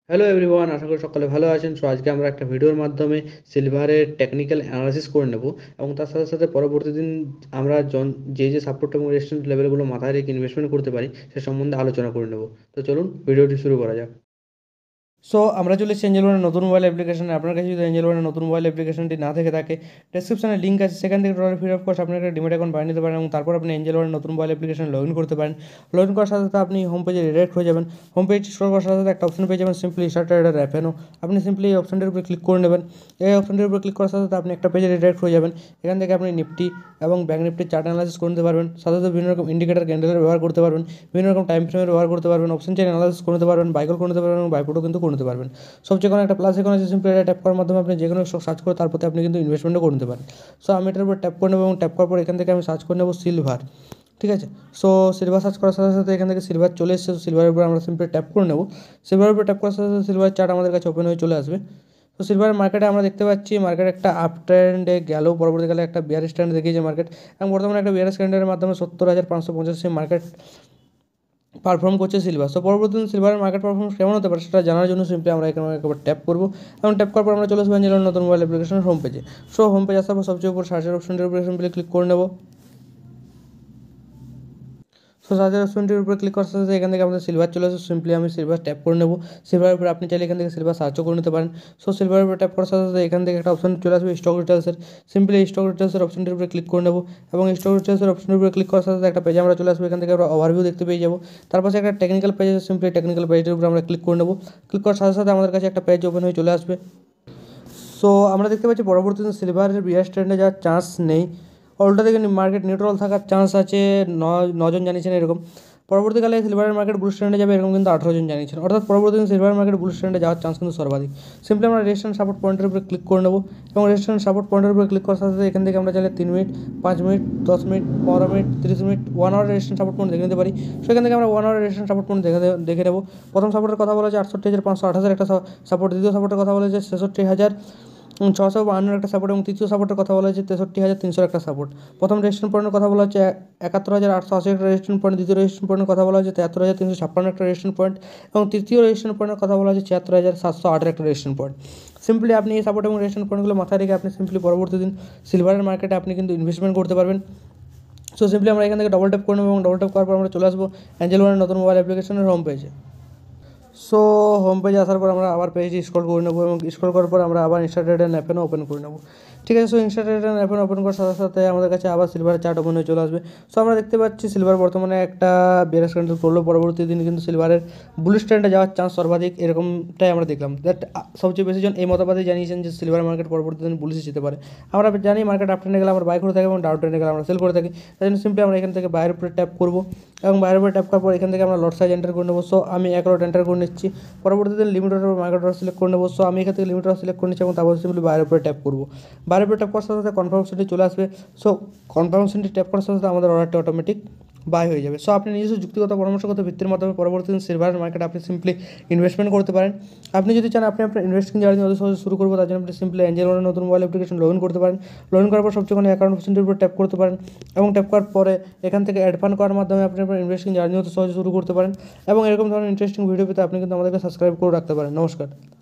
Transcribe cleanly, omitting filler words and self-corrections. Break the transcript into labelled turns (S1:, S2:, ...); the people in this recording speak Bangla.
S1: হ্যালো এভরিওয়ান, আশা করি সকলে ভালো আছেন। সো আজকে আমরা একটা ভিডিওর মাধ্যমে সিলভারের টেকনিক্যাল অ্যানালাইসিস করে নেব এবং তার সাথে সাথে পরবর্তী দিন আমরা যে সাপোর্ট এবং রেজিস্ট্যান্স লেভেলগুলো মাথায় রেখে ইনভেস্টমেন্ট করতে পারি সে সম্বন্ধে আলোচনা করে নেব। তো চলুন ভিডিওটি শুরু করা যাক। সো আমরা চলে এসেছি এঞ্জেল ওয়ানের নতুন মোবাইল অ্যাপ্লিকেশনে। আপনার কাছে যদি এঞ্জেল ওয়ানের নতুন মোবাইল অ্যাপ্লিকেশনটি না থেকে থাকে, ডেসক্রিপশনে লিঙ্ক আছে, সেখান থেকে টোটাল ফ্রি অফ কস্ট আপনি একটা ডিমেট অ্যাকাউন্ট বানিয়ে নিতে পারেন এবং তারপর আপনি এঞ্জেল ওয়ানের নতুন মোবাইল অ্যাপ্লিকেশনে লগ ইন করতে পারেন। লগ ইন করার সাথে সাথে আপনি হোম পেজে রিডাইরেক্ট হয়ে যাবেন। হোম পেজ স্ক্রল করার সাথে সাথে একটা অপশন পেয়ে যাবেন, সিম্পলি স্টার্ট ট্রেডার অ্যাপেনো। আপনি সিম্পলি এই অপশনটির উপরে ক্লিক করে নেবেন। এই অপশনটির উপরে ক্লিক করার সাথে সাথে আপনি একটা পেজে রিডাইরেক্ট হয়ে যাবেন। এখান থেকে আপনি নিফটি এবং ব্যাঙ্ক নিফটির চার্ট অ্যানালাইসিস করে নিতে পারবেন। সাথে সাথে বিভিন্ন রকম ইন্ডিকেটার ক্যান্ডেলের ব্যবহার করতে পারবেন, বিভিন্ন রকম টাইম ফ্রেমের ব্যবহার করতে পারবেন, অপশন চেন অ্যানালাইসিস করে নিতে পারবেন, বাইকল করে নিতে পারবেন এবং বাইপুটও কিন্তু করে নিতে পারবেন। সবচেয়ে কোনো একটা প্লাস এখন আছে, সিম্পলি এটা ট্যাপ করার মাধ্যমে আপনি যে কোনো স্টক সার্চ করে তার প্রতি আপনি কিন্তু ইনভেস্টমেন্টও করে নিতে পারেন। সো আমি এটার উপর ট্যাপ করে নেবো এবং ট্যাপ করার পর এখান থেকে আমি সার্চ করে নেবো সিলভার। ঠিক আছে, সো সিলভার সার্চ করার সাথে সাথে এখান থেকে সিলভার চলে এসেছে। সিলভারের উপর আমরা সিম্পলি ট্যাপ করে নেবো। সিলভারের উপর ট্যাপ করার সাথে সাথে সিলভার চার্ট আমাদের কাছে ওপেন হয়ে চলে আসবে। তো সিলভারের মার্কেটে আমরা দেখতে পাচ্ছি মার্কেট একটা আপ ট্রেন্ডে গেল, পরবর্তীকালে একটা বিয়ারিশ ট্রেন্ড দেখিয়েছে মার্কেট এবং বর্তমানে একটা বিয়ারিশ ট্রেন্ডের মাধ্যমে 70,585 মার্কেট পারফর্ম করছে সিলভার। সো পরবর্তী দিন সিলভারের মার্কেট পারফরমেন্স কেমন হতে পারে সেটা জানার জন্য সিম্পলি আমরা এখানে একবার ট্যাপ করবো এবং ট্যাপ করার পর আমরা চলে আসবো এঞ্জেলের নতুন মোবাইল অ্যাপ্লিকেশনের হোম পেজে। সো হোম পেজ আসার পর সবচেয়ে উপর সার্চের অপশনটির উপরে সিম্পলি ক্লিক করে নেবো। সো সার্চের অপশনটির উপরে ক্লিক করার সাথে সাথে এখান থেকে আমাদের সিলভার চলে আসে। সিম্পলি আমি সিলভার ট্যাপ করে নেবো। সিলভারের উপরে আপনি চাইলে এখান থেকে সিলভার সার্চও করে নিতে পারেন। সো সিলভারের উপরে ট্যাপ করার সাথে সাথে এখান থেকে একটা অপশন চলে আসবে স্টক ডিটেলসের। সিম্পলি স্টক ডিটেলসের অপশনটির উপরে ক্লিক করে নেবো এবং স্টক ডিটেলসের অপশনের উপরে ক্লিক করার সাথে সাথে একটা পেজে আমরা চলে আসবো। এখান থেকে আমরা ওভারভিউ দেখতে পেয়ে যাবো। তারপর একটা টেকনিক্যাল পেজ আছে, সিম্পলি টেকনিক্যাল পেজের উপরে আমরা ক্লিক করে নেবো। ক্লিক করার সাথে সাথে আমাদের কাছে একটা পেজ ওপেন হয়ে চলে আসবে। সো আমরা দেখতে পাচ্ছি পরবর্তী দিন সিলভারের বিয়ার ট্রেন্ডে যাওয়ার চান্স নেই, উল্টো দিকে মার্কেট নিউট্রাল থাকার চান্স আছে। নজন জানিয়েছেন এরকম। পরবর্তীকালে সিলভারের মার্কেট বুল স্ট্যান্ডে যাবে এরকম কিন্তু 18 জন জানিয়েছেন, অর্থাৎ পরবর্তী দিন সিলভারের মার্কেট বুল স্ট্যান্ডে যাওয়ার চান্স কিন্তু সর্বাধিক। সিম্পলি আমরা রেজিস্ট্যান্স সাপোর্ট পয়েন্টের উপরে ক্লিক করে নেবো এবং রেজিস্ট্যান্স সাপোর্ট পয়েন্টের উপরে ক্লিক করার সাথে সাথে এখান থেকে আমরা চাইলে 3 minute, 5 minute, 10 minute, 15 minute, 30 minute, 1 hour resistance support point দেখে নিতে পারি। সেখান থেকে আমরা 1 আওয়ার রেজিস্ট্যান্স সাপোর্ট পয়েন্ট দেখে নেবো। প্রথম সাপোর্টের কথা বলা হচ্ছে 68,528 একটা সাপোর্ট, দ্বিতীয় সাপোর্টের কথা বলা হচ্ছে 66,652 একটা সাপোর্ট এবং তৃতীয় সাপোর্টের কথা বলা হচ্ছে 63,300 একটা সাপোর্ট। প্রথম রেজিস্ট্যান্স পয়েন্টের কথা বলা হচ্ছে 71,880 একটা রেজিস্ট্যান্স পয়েন্ট, দ্বিতীয় রেজিস্ট্যান্স পয়েন্টের কথা বলা হচ্ছে 73,356 একটা রেজিস্ট্যান্স পয়েন্ট এবং তৃতীয় রেজিস্ট্যান্স পয়েন্টের কথা বলা হচ্ছে 74,708 একটা রেজিস্ট্যান্স পয়েন্ট। সিম্পলি আপনি এই সাপোর্ট এবং রেজিস্ট্যান্স পয়েন্টগুলো মাথায় রেখে আপনি সিম্পলি পরবর্তী দিন সিলভারের মার্কেটে আপনি কিন্তু ইনভেস্টমেন্ট করতে পারবেন। সো সিম্পলি আমরা এখান থেকে ডবল ট্যাপ করে নেবো এবং ডবল ট্যাপ করার পর আমরা চলে আসবো এঞ্জেল ওয়ানের নতুন মোবাইল অ্যাপ্লিকেশনের হোম পেজে। সো হোম পেজে আসার পর আমরা আবার পেজটি স্ক্রল করে নেবো এবং স্ক্রল করার পর আমরা আবার ইনস্টাগ্রাম অ্যাপেনও ওপেন করে নেবো। ঠিক আছে, সো ইনস্টাগ্রাম অ্যাপেন ওপেন করার সাথে সাথে আমাদের কাছে আবার সিলভারের চার্ট ওপেন হয়ে চলে আসবে। সো আমরা দেখতে পাচ্ছি সিলভার বর্তমানে একটা বিয়ারিশ ক্যান্ডেল করলো, পরবর্তী দিন কিন্তু সিলভারের বুল স্ট্যান্ডে যাওয়ার চান্স সর্বাধিক, এরকমটাই আমরা দেখলাম। দ্যাট সবচেয়ে বেশি জন এই মতবাদে জানিয়েছেন যে সিলভার মার্কেট পরবর্তী দিন বুলিশে যেতে পারে। আমরা জানি মার্কেট আপ ট্রেন্ডে গেলে আমরা বাই করে থাকি এবং ডাউন ট্রেন্ডে গেলে আমরা সেল করে থাকি। তাই জন্য সিম্পলি আমরা এখান থেকে বাইরের উপরে ট্যাপ করবো এবং বাইরের উপরে ট্যাপ করার পর এখান থেকে আমরা লট সাইজ এন্টার করে নেবো। সো আমি 1 লট এন্টার করে নিচ্ছি। পরবর্তীতে limit order market order select করে নেবো। সো আমি এখান থেকে লিমিট অর্ডার সিলেক্ট করে নিচ্ছি এবং তারপর সিম্পলি বাইরের উপরে ট্যাপ করবো। বাইরের উপরে ট্যাপ করার সাথে সাথে কনফার্মেশনটি চলে আসবে। সো কনফার্মেশনটি ট্যাপ করার সাথে সাথে আমাদের অর্ডারটি অটোমেটিক বাই হয়ে যাবে। সো আপনি নিজস্ব যুক্তিগত পরামর্শগত ভিত্তির মাধ্যমে পরবর্তী দিন সিলভারের মার্কেটে আপনি সিম্পলি ইনভেস্টমেন্ট করতে পারেন। আপনি যদি চান আপনি আপনার ইনভেস্টিং জার্নি অতি সহজে শুরু করবো, তার জন্য আপনি সিম্পলি এঞ্জেল ওয়ানের নতুন মোবাইল অ্যাপ্লিকেশন লগ ইন করতে পারেন। লগ ইন করার পর সবচেয়ে কোনো অ্যাকাউন্ট অপশনটির উপর ট্যাপ করতে পারেন এবং ট্যাপ করার পরে এখান থেকে অ্যাড ফান্ড করার মাধ্যমে আপনি আপনার ইনভেস্টিং জার্নি অতি সহজে শুরু করতে পারেন। এবং এরকম ধরনের ইন্টারেস্টিং ভিডিও পেতে আপনি কিন্তু আমাদেরকে সাবস্ক্রাইব করে রাখতে পারেন। নমস্কার।